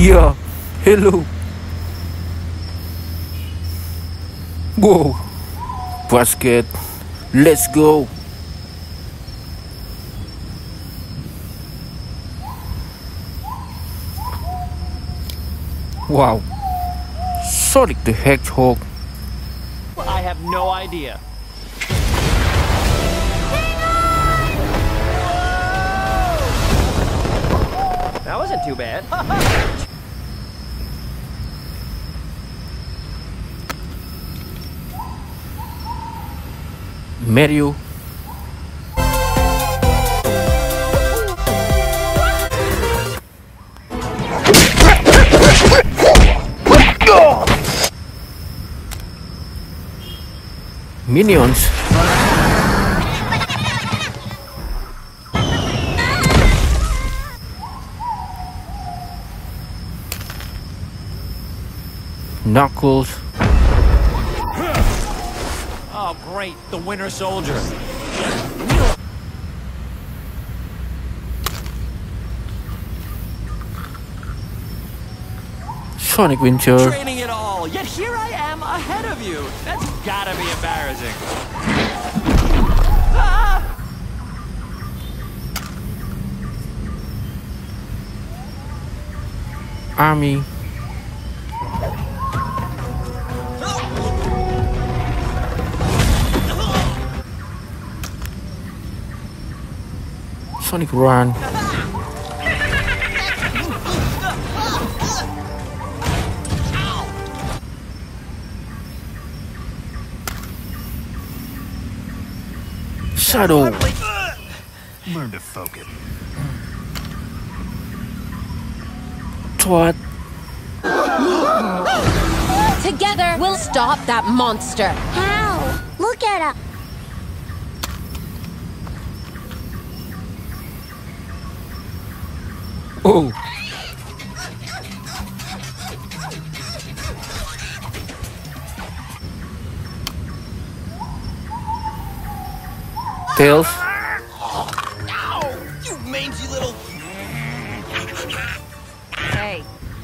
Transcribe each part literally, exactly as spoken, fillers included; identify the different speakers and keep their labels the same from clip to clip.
Speaker 1: Yeah, hello. Whoa, basket, let's go. Wow, Sonic the Hedgehog.
Speaker 2: I have no idea. That wasn't too bad.
Speaker 1: Mario. Minions. Knuckles.
Speaker 2: Oh, great, the Winter Soldier.
Speaker 1: Sonic Winter.
Speaker 2: Training it all, yet here I am ahead of you. That's gotta be embarrassing. Ah!
Speaker 1: Army. Sonic Run. Shadow.
Speaker 3: Learn to focus.
Speaker 1: Twat.
Speaker 4: Together, we'll stop that monster.
Speaker 5: How? Look at him.
Speaker 1: Oh. Tails.
Speaker 2: You mangy little...
Speaker 4: Hey.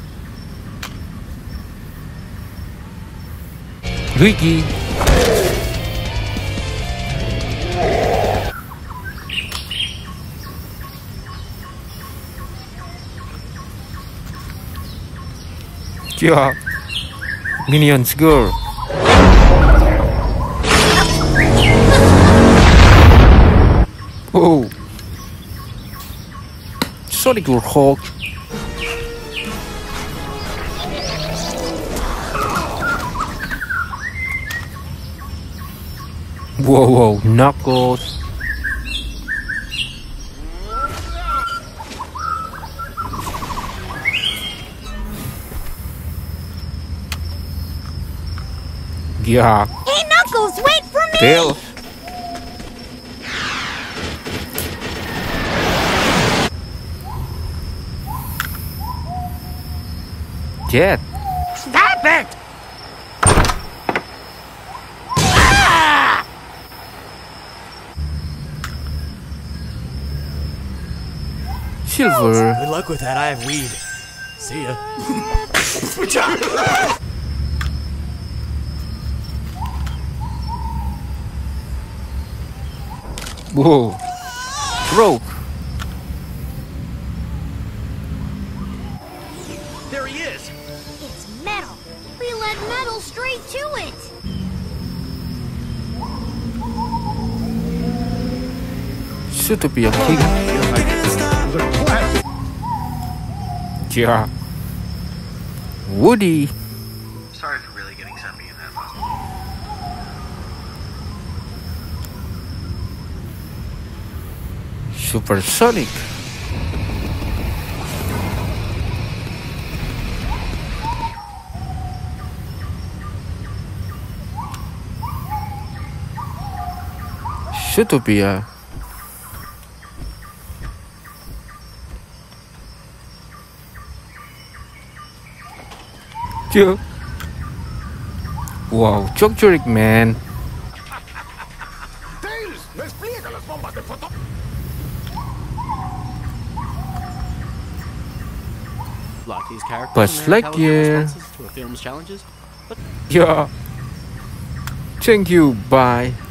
Speaker 1: Luigi. Yeah. Minions girl. Oh. Sonic or Hulk. Whoa, whoa, Knuckles. Yeah.
Speaker 5: Hey, Knuckles, wait for me!
Speaker 1: Tails. Jet.
Speaker 5: Stop it!
Speaker 1: Silver.
Speaker 2: Good luck with that, I have weed. See ya.
Speaker 1: Whoa. Rope.
Speaker 2: There he is.
Speaker 5: It's metal. We led metal straight to it.
Speaker 1: Zootopia King. Yeah. Woody.
Speaker 3: Sorry for really getting something in that puzzle.
Speaker 1: Supersonic. Zootopia. Yeah. Wow, Chokchoric man.
Speaker 6: Tails, despliega las bombas de foto.
Speaker 2: like these characters
Speaker 1: But
Speaker 2: and their
Speaker 1: like,
Speaker 2: intelligent
Speaker 1: yeah.
Speaker 2: responses to a film's challenges.
Speaker 1: Yeah. Thank you. Bye.